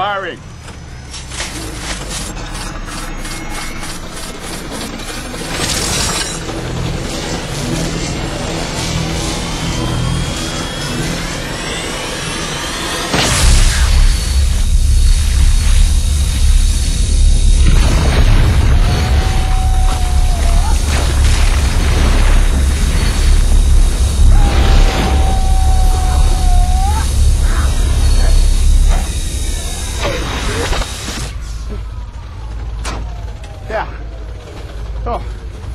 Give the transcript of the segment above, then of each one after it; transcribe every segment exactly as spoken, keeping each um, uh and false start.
Firing. Yeah. Oh.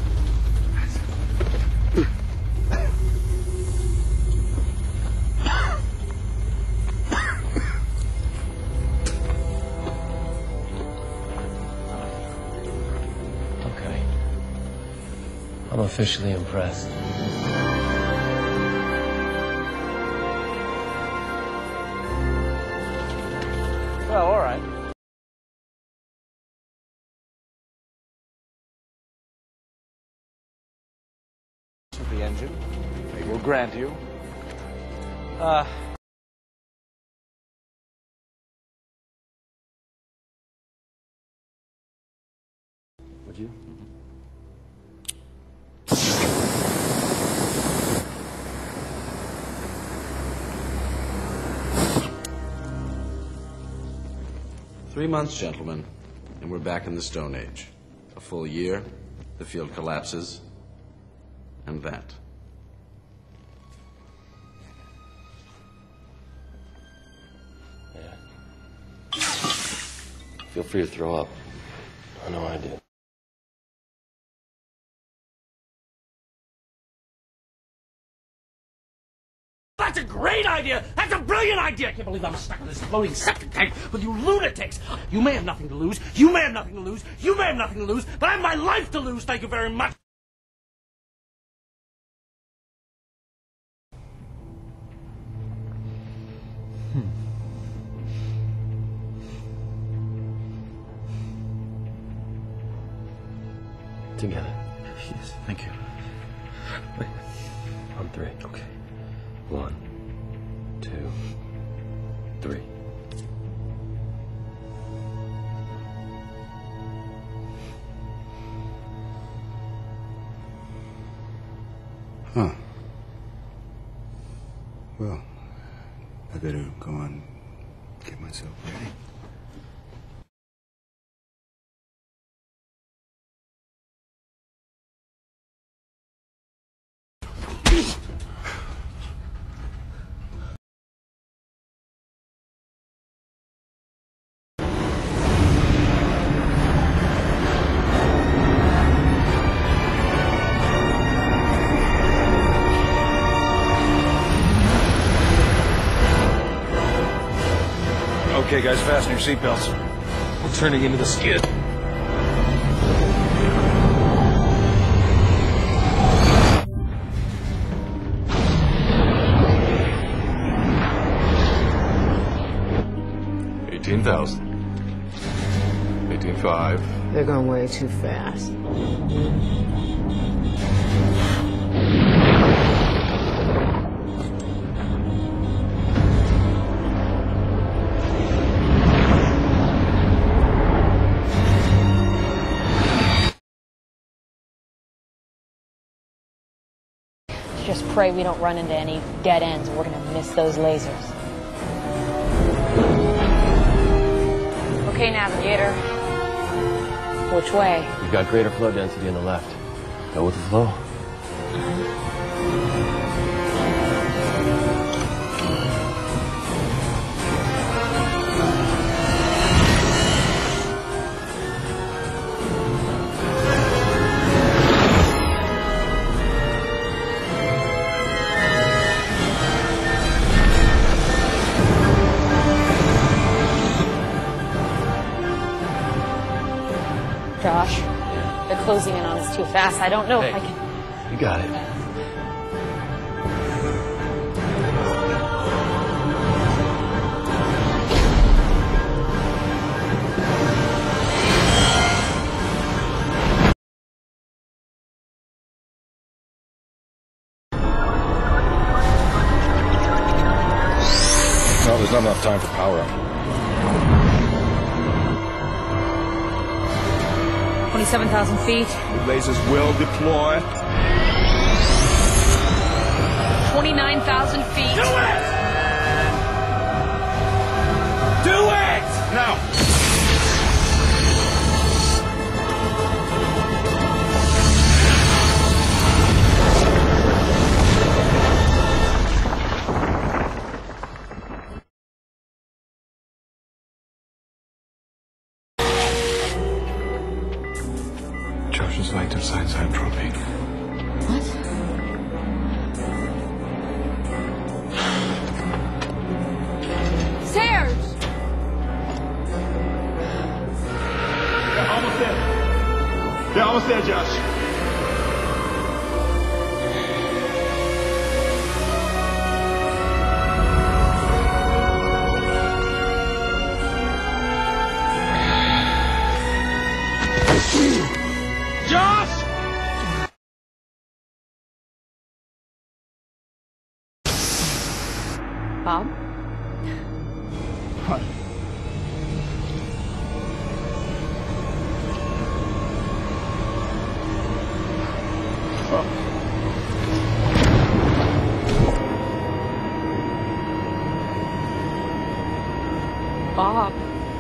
Okay. I'm officially impressed. Well, all right. The engine, I will grant you. Uh... Would you? Three months, gentlemen, and we're back in the Stone Age. A full year, the field collapses, and that. Yeah. Feel free to throw up. I know I did. That's a great idea! That's a brilliant idea! I can't believe I'm stuck in this floating septic tank with you lunatics! You may have nothing to lose, you may have nothing to lose, you may have nothing to lose, but I have my life to lose, thank you very much! Hmm. Together. Yes, thank you. Wait. On three. Okay. One, two, three. Huh. Well, I better go on, get myself ready. Okay, guys, fasten your seatbelts. We're turning into the skid. Eighteen thousand. Eighteen-five. They're going way too fast. Just pray we don't run into any dead ends. We're gonna miss those lasers. Okay, navigator. Which way? You've got greater flow density on the left. Go with the flow. Josh, they're closing in on us too fast. I don't know Hey, if I can... You got it. No, there's not enough time for power up. twenty-seven thousand feet. The lasers will deploy. twenty-nine thousand feet. Do it! Do it! Now! Josh's vital signs are dropping. What? Stairs! They're almost there. They're almost there, Josh. Josh! Bob? What? Bob.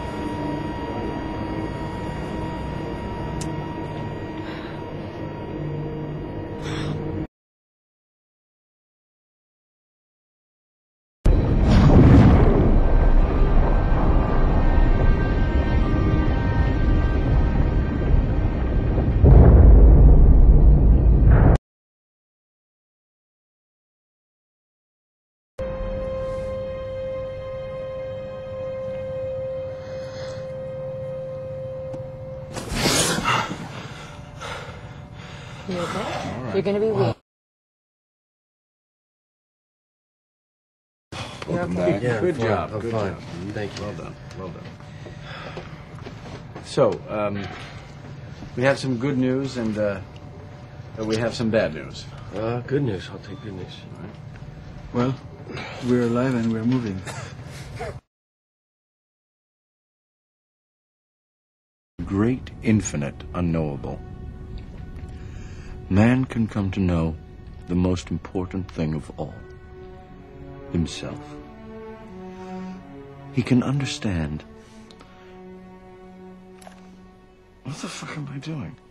You okay? Right. You're gonna be weak. You're okay. Yeah, good fine. job. I'm good fine. job. Thank you. Well done. Well done. So, um, we have some good news and uh, we have some bad news. Uh, good news. I'll take good news. All right. Well, we're alive and we're moving. Great, infinite, unknowable. Man can come to know the most important thing of all, himself. He can understand. What the fuck am I doing?